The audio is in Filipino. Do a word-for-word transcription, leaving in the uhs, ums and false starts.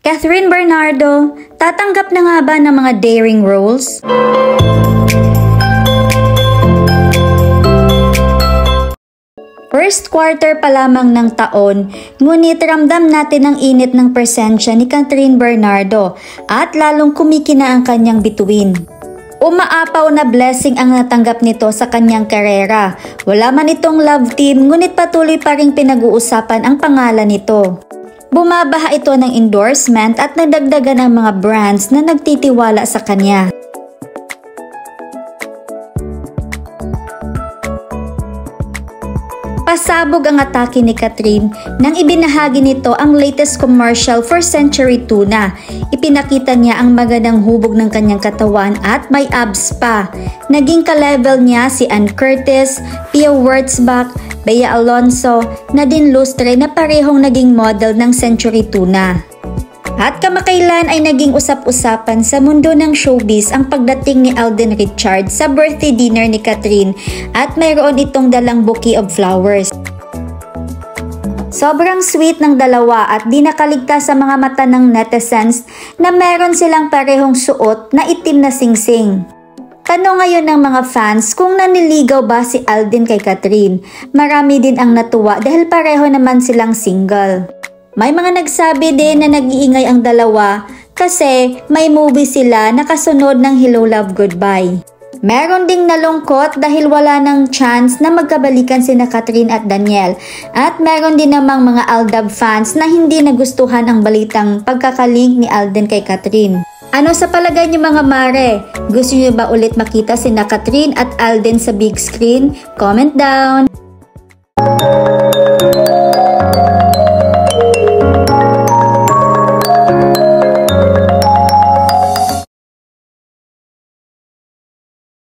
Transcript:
Kathryn Bernardo, tatanggap na nga ba ng mga daring roles? First quarter pa lamang ng taon, ngunit ramdam natin ang init ng presensya ni Kathryn Bernardo at lalong kumikina ang kanyang bituin. Umaapaw na blessing ang natanggap nito sa kanyang karera. Wala man itong love team, ngunit patuloy pa ring pinag-uusapan ang pangalan nito. Bumabaha ito ng endorsement at nagdagdagan ng mga brands na nagtitiwala sa kanya. Pasabog ang atake ni Kathryn nang ibinahagi nito ang latest commercial for Century Tuna. Ipinakita niya ang magandang hubog ng kanyang katawan at may abs pa. Naging ka-level niya si Ann Curtis, Pia Wurtzbach, Bea Alonzo, Nadine Lustre na parehong naging model ng Century Tuna. At kamakailan ay naging usap-usapan sa mundo ng showbiz ang pagdating ni Alden Richards sa birthday dinner ni Kathryn at mayroon itong dalang bouquet of flowers. Sobrang sweet ng dalawa at di nakaligtas sa mga mata ng netizens na meron silang parehong suot na itim na singsing. Tanong ngayon ng mga fans kung naniligaw ba si Alden kay Kathryn. Marami din ang natuwa dahil pareho naman silang single. May mga nagsabi din na nag-iingay ang dalawa kasi may movie sila na kasunod ng Hello Love Goodbye. Meron ding nalungkot dahil wala ng chance na magkabalikan sina Kathryn at Daniel. At meron din namang mga Aldab fans na hindi nagustuhan ang balitang pagkakalink ni Alden kay Kathryn. Ano sa palagay niyo mga mare? Gusto niyo ba ulit makita sina Kathryn at Alden sa big screen? Comment down!